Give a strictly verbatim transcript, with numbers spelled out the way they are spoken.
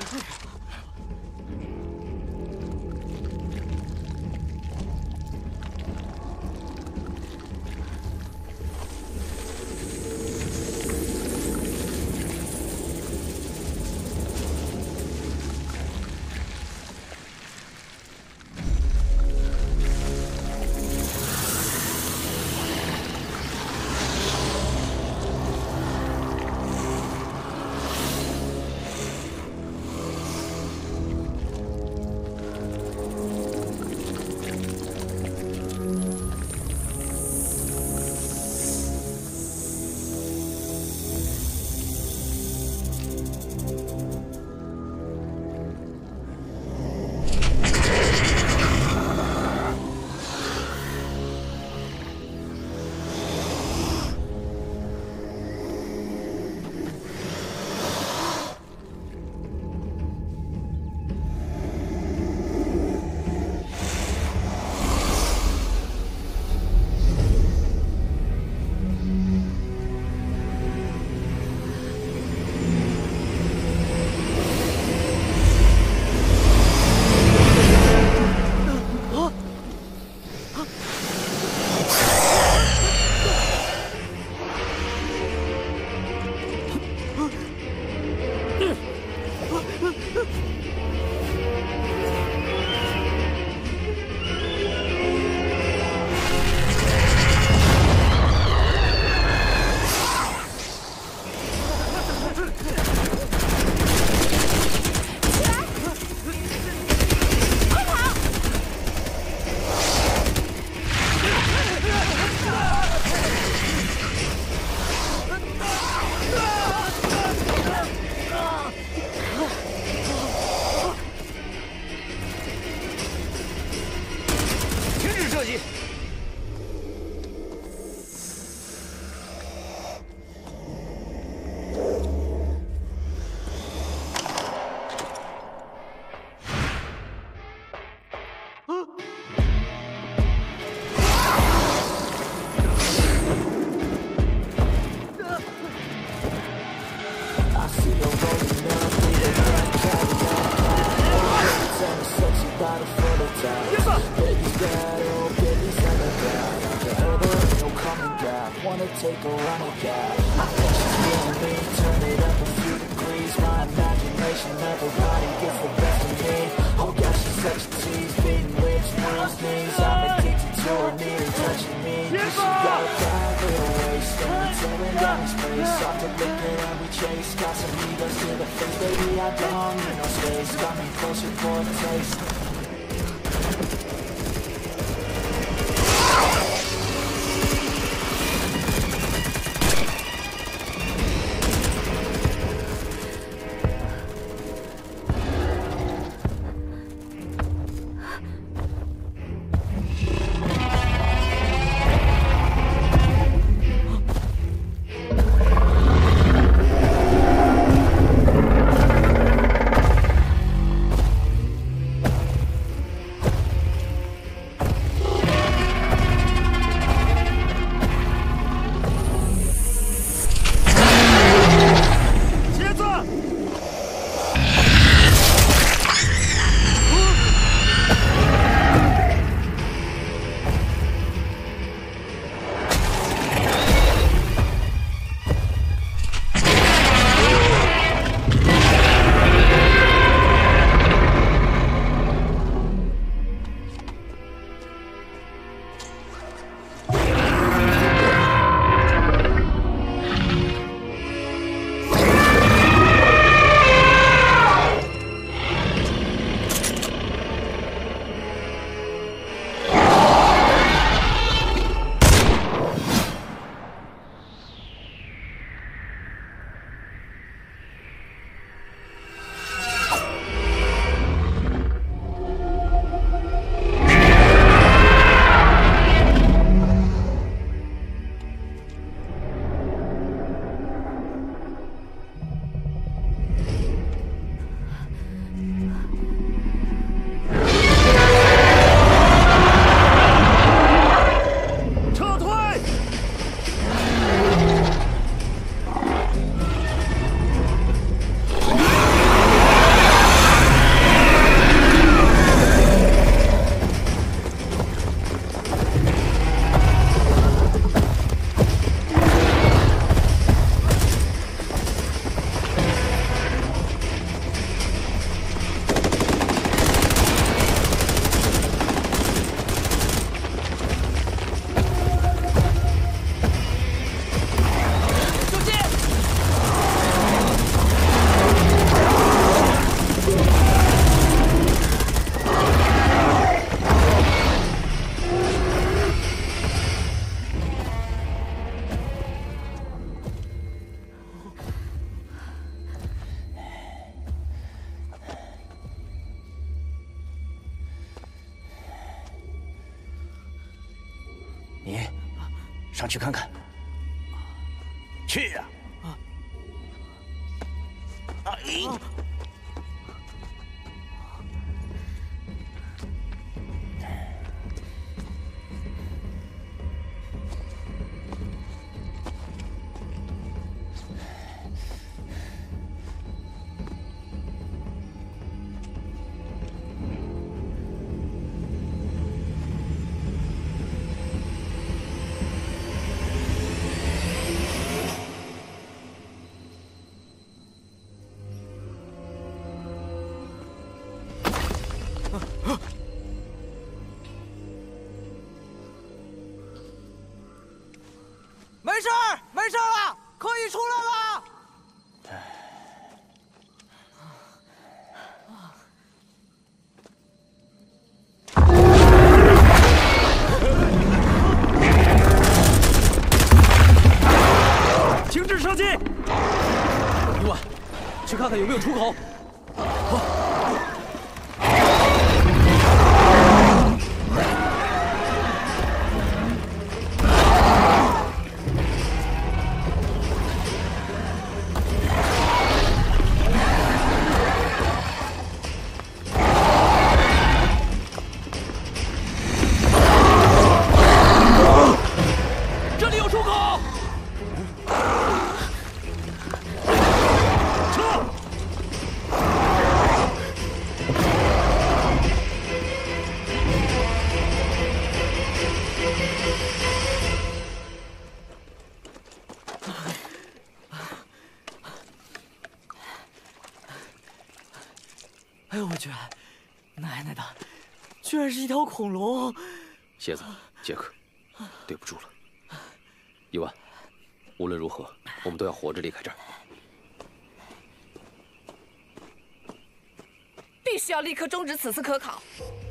take a run at that. I think she's feeling me, turn it up a few degrees. My imagination, everybody gets the best of me. Oh yeah, she's such a tease, beating lips, bruised knees. I'm addicted to her, needing touching me. Cause she got a bad little waist, and we're tearing down his face. Off the liquor that we chase, got some egos to the face. Baby, I don't need no space, got me closer for a taste. 你上去看看。去呀！啊！哎！ 没事儿，没事儿了，可以出来了。 停止射击！伊万，去看看有没有出口。好。 哎呦我去！奶奶的，居然是一条恐龙！ 蝎子，杰克，对不住了。伊万，无论如何，我们都要活着离开这儿。 必须要立刻终止此次科考。